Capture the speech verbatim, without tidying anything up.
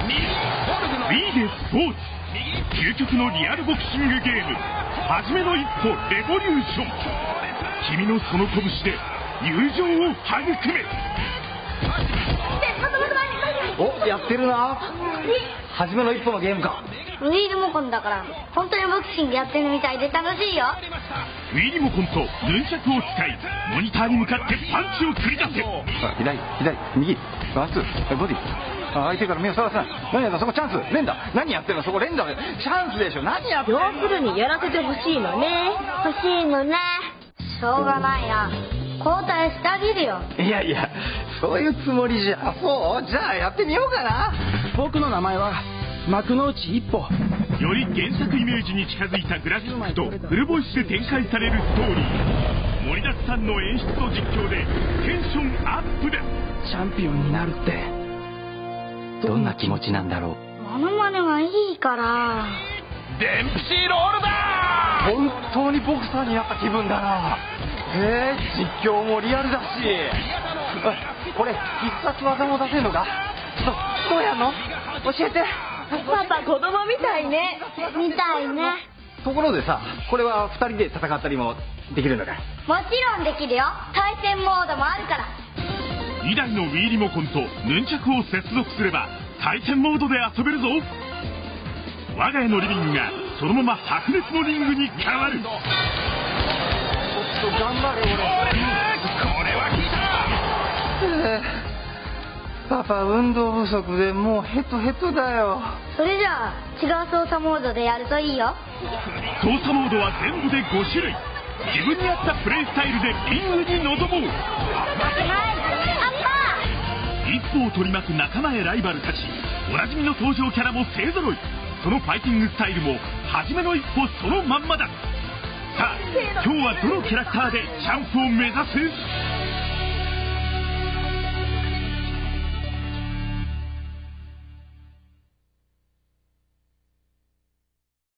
Wii でスポーツ、究極のリアルボクシングゲーム、はじめの一歩レボリューション。君のその拳で友情を育め。 お、やってるな。はじめの一歩のゲームか。 ウィーリモコンだから本当にボクシングやってるみたいで楽しいよ。 ウィーリモコンとヌンチャクを使い、モニターに向かってパンチを繰り出せ。 左左右ワンツーボディ。相手から目をそらせない。何やったそこチャンス。連打。何やってんのそこ連打。チャンスでしょ。何やってんの。 要するにやらせてほしいのね。 欲しいのね。しょうがないな、交代してあげるよ。 いやいや、そういうつもりじゃ。そうじゃあやってみようかな。 僕の名前は幕の内一歩。 より原作イメージに近づいたグラフィックとフルボイスで展開されるストーリー。盛りだくさんの演出と実況でテンションアップです。 チャンピオンになるってどんな気持ちなんだろう。 モノマネはいいから。 デンプシーロールだ。 本当にボクサーになった気分だな。へえ、実況もリアルだし。これ必殺技も出せるのか。どどうやんの教えて。 パパ子供みたいね。 みたいね。 ところでさ、これはふたりで戦ったりもできるのか。 もちろんできるよ。対戦モードもあるから。 にだいの Wii リモコンとヌンチャクを接続すれば対戦モードで遊べるぞ。我が家のリビングがそのまま白熱のリングに変わる。ちょっと頑張れ俺。 これは効いた。 えー、パパ運動不足でもうヘトヘトだよ。 それじゃあ違う操作モードでやるといいよ。 操作モードは全部でごしゅるい。自分に合ったプレイスタイルでリングに臨もう。一歩を取り巻く仲間やライバルたち、おなじみの登場キャラも勢ぞろい。そのファイティングスタイルもはじめの一歩そのまんまだ。さあ今日はどのキャラクターでチャンプを目指す？